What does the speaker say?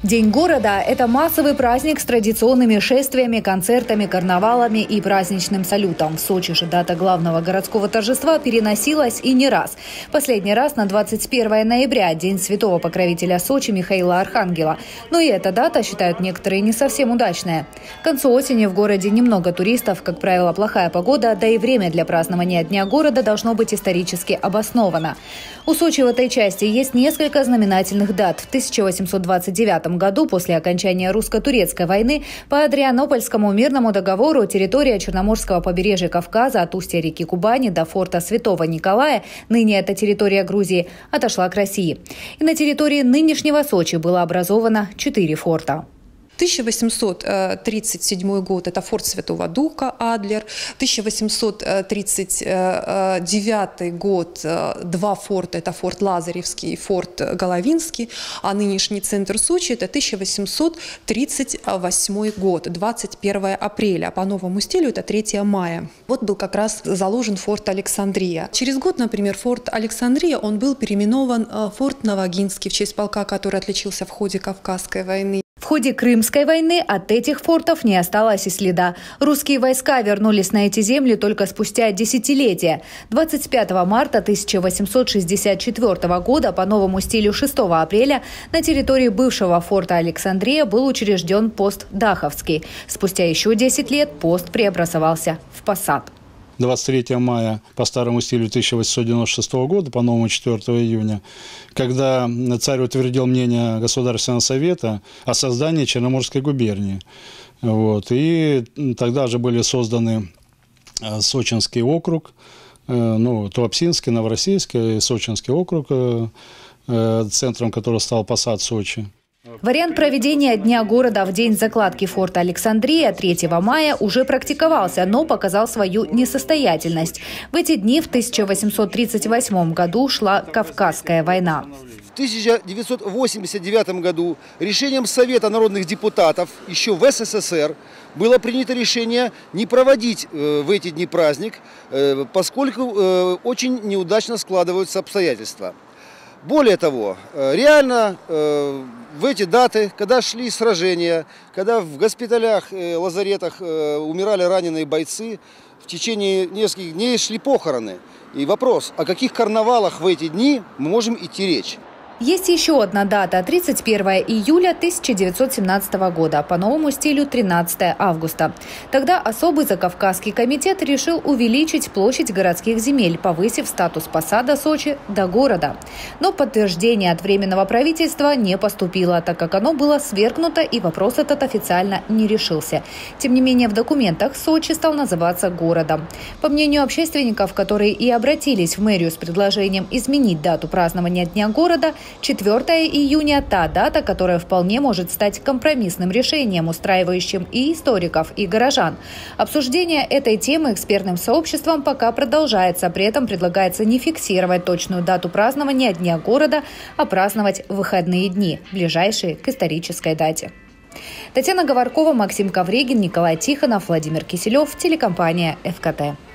День города – это массовый праздник с традиционными шествиями, концертами, карнавалами и праздничным салютом. В Сочи же дата главного городского торжества переносилась и не раз. Последний раз на 21 ноября, День святого покровителя Сочи Михаила Архангела. Но и эта дата, считают некоторые, не совсем удачная. К концу осени в городе немного туристов, как правило, плохая погода, да и время для празднования Дня города должно быть исторически обосновано. У Сочи в этой части есть несколько знаменательных дат. В 1829 году, после окончания русско-турецкой войны, по Адрианопольскому мирному договору территория Черноморского побережья Кавказа от устья реки Кубани до форта Святого Николая, ныне это территория Грузии, отошла к России. И на территории нынешнего Сочи было образовано 4 форта. 1837 год – это форт Святого Духа Адлер. 1839 год – 2 форта – это форт Лазаревский и форт Головинский. А нынешний центр Сочи – это 1838 год, 21 апреля. По новому стилю – это 3 мая. Вот был как раз заложен форт Александрия. Через год, например, форт Александрия, он был переименован в форт Новогинский в честь полка, который отличился в ходе Кавказской войны. В ходе Крымской войны от этих фортов не осталось и следа. Русские войска вернулись на эти земли только спустя десятилетия. 25 марта 1864 года по новому стилю 6 апреля на территории бывшего форта Александрия был учрежден пост Даховский. Спустя еще 10 лет пост преобразовался в посад. 23 мая по старому стилю 1896 года, по новому 4 июня, когда царь утвердил мнение Государственного совета о создании Черноморской губернии. И тогда же были созданы Сочинский округ, Туапсинский, Новороссийский, Сочинский округ, центром которого стал посад Сочи. Вариант проведения Дня города в день закладки форта Александрия 3 мая уже практиковался, но показал свою несостоятельность. В эти дни в 1838 году шла Кавказская война. В 1989 году решением Совета народных депутатов еще в СССР было принято решение не проводить в эти дни праздник, поскольку очень неудачно складываются обстоятельства. Более того, реально в эти даты, когда шли сражения, когда в госпиталях, лазаретах умирали раненые бойцы, в течение нескольких дней шли похороны. И вопрос, о каких карнавалах в эти дни мы можем идти речь? Есть еще одна дата – 31 июля 1917 года, по новому стилю 13 августа. Тогда особый закавказский комитет решил увеличить площадь городских земель, повысив статус посада Сочи до города. Но подтверждение от Временного правительства не поступило, так как оно было свергнуто и вопрос этот официально не решился. Тем не менее, в документах Сочи стал называться городом. По мнению общественников, которые и обратились в мэрию с предложением изменить дату празднования Дня города, 4 июня – та дата, которая вполне может стать компромиссным решением, устраивающим и историков, и горожан. Обсуждение этой темы экспертным сообществом пока продолжается. При этом предлагается не фиксировать точную дату празднования Дня города, а праздновать выходные дни, ближайшие к исторической дате. Татьяна Говоркова, Максим Ковригин, Николай Тихонов, Владимир Киселев, телекомпания ФКТ.